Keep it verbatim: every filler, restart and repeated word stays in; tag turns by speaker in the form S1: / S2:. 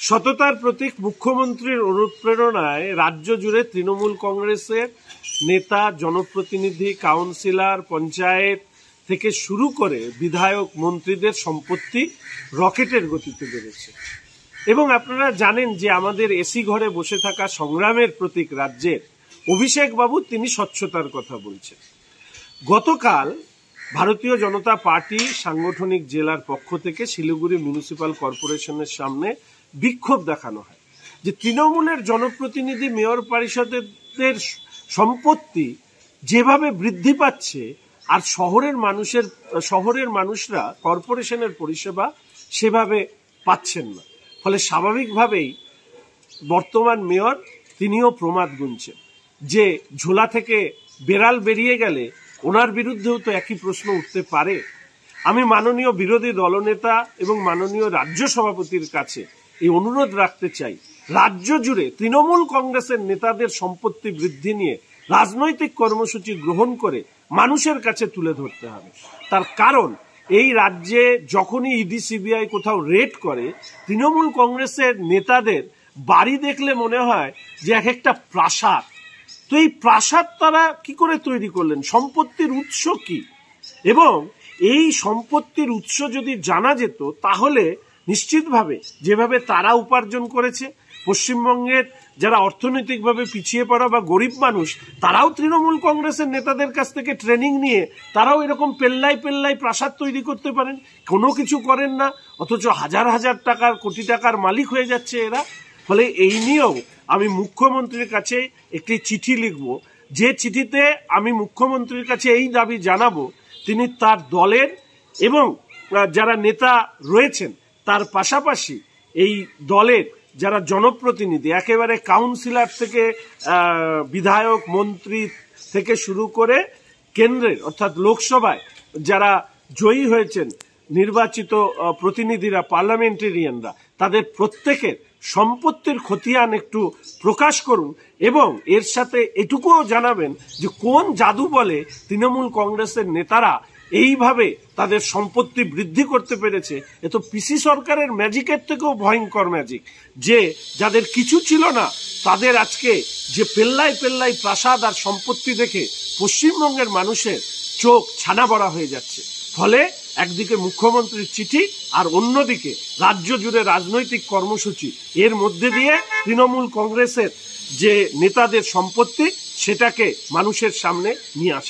S1: সততার প্রতীক মুখ্যমন্ত্রীর অনুপ্রেরণায় রাজ্য জুড়ে তৃণমূল কংগ্রেসের নেতা, জনপ্রতিনিধি, কাউন্সিলর, পঞ্চায়েত থেকে শুরু করে বিধায়ক, মন্ত্রীদের সম্পত্তি রকেটের গতিতে বেড়েছে। এবং আপনারা জানেন যে আমাদের এসি ঘরে বসে থাকা সংগ্রামের প্রতীক রাজ্যের অভিষেক বাবু, তিনি স্বচ্ছতার কথা বলছেন। গতকাল ভারতীয় জনতা পার্টি সাংগঠনিক জেলার পক্ষ থেকে শিলিগুড়ি মিউনিসিপাল কর্পোরেশনের সামনে বিক্ষোভ দেখানো হয় যে তৃণমূলের জনপ্রতিনিধি, মেয়র পরিষদের সম্পত্তি যেভাবে বৃদ্ধি পাচ্ছে আর শহরের মানুষের শহরের মানুষরা কর্পোরেশনের পরিষেবা সেভাবে পাচ্ছেন না। ফলে স্বাভাবিকভাবেই বর্তমান মেয়র তিনিও প্রমাদ গুনছেন যে ঝোলা থেকে বেড়াল বেরিয়ে গেলে ওনার বিরুদ্ধেও তো একই প্রশ্ন উঠতে পারে। আমি মাননীয় বিরোধী দলনেতা এবং মাননীয় রাজ্য সভাপতির কাছে এই অনুরোধ রাখতে চাই, রাজ্য জুড়ে তৃণমূল কংগ্রেসের নেতাদের সম্পত্তি বৃদ্ধি নিয়ে রাজনৈতিক কর্মসূচি গ্রহণ করে মানুষের কাছে তুলে ধরতে হবে। তার কারণ এই রাজ্যে যখনই ইডি, সিবিআই কোথাও রেড করে, তৃণমূল কংগ্রেসের নেতাদের বাড়ি দেখলে মনে হয় যে এক একটা প্রাসাদ। তো এই প্রাসাদ তারা কি করে তৈরি করলেন, সম্পত্তির উৎস কি, এবং এই সম্পত্তির উৎস যদি জানা যেত তাহলে নিশ্চিতভাবে যেভাবে তারা উপার্জন করেছে, পশ্চিমবঙ্গের যারা অর্থনৈতিকভাবে পিছিয়ে পড়া বা গরিব মানুষ, তারাও তৃণমূল কংগ্রেসের নেতাদের কাছ থেকে ট্রেনিং নিয়ে তারাও এরকম পেল্লাই পেল্লাই প্রাসাদ তৈরি করতে পারেন। কোনো কিছু করেন না, অথচ হাজার হাজার টাকার, কোটি টাকার মালিক হয়ে যাচ্ছে এরা। ফলে এই নিয়েও আমি মুখ্যমন্ত্রীর কাছে একটি চিঠি লিখব, যে চিঠিতে আমি মুখ্যমন্ত্রীর কাছে এই দাবি জানাবো তিনি তার দলের এবং যারা নেতা রয়েছেন তার পাশাপাশি এই দলের যারা জনপ্রতিনিধি, একেবারে কাউন্সিলর থেকে বিধায়ক, মন্ত্রী থেকে শুরু করে কেন্দ্রের অর্থাৎ লোকসভায় যারা জয়ী হয়েছেন নির্বাচিত প্রতিনিধিরা, পার্লামেন্টেরিয়ানরা, তাদের প্রত্যেকের সম্পত্তির খতিয়ান একটু প্রকাশ করুন এবং এর সাথে এটুকুও জানাবেন যে কোন জাদু বলে তৃণমূল কংগ্রেসের নেতারা এইভাবে তাদের সম্পত্তি বৃদ্ধি করতে পেরেছে। এ তো পিসি সরকারের ম্যাজিকের থেকেও ভয়ঙ্কর ম্যাজিক, যে যাদের কিছু ছিল না তাদের আজকে যে পেল্লাই পেল্লাই প্রাসাদ আর সম্পত্তি দেখে পশ্চিমবঙ্গের মানুষের চোখ ছানা বড়া হয়ে যাচ্ছে। ফলে একদিকে মুখ্যমন্ত্রীর চিঠি আর অন্যদিকে রাজ্য জুড়ে রাজনৈতিক কর্মসূচি, এর মধ্যে দিয়ে তৃণমূল কংগ্রেসের যে নেতাদের সম্পত্তি সেটাকে মানুষের সামনে নিয়ে আসা।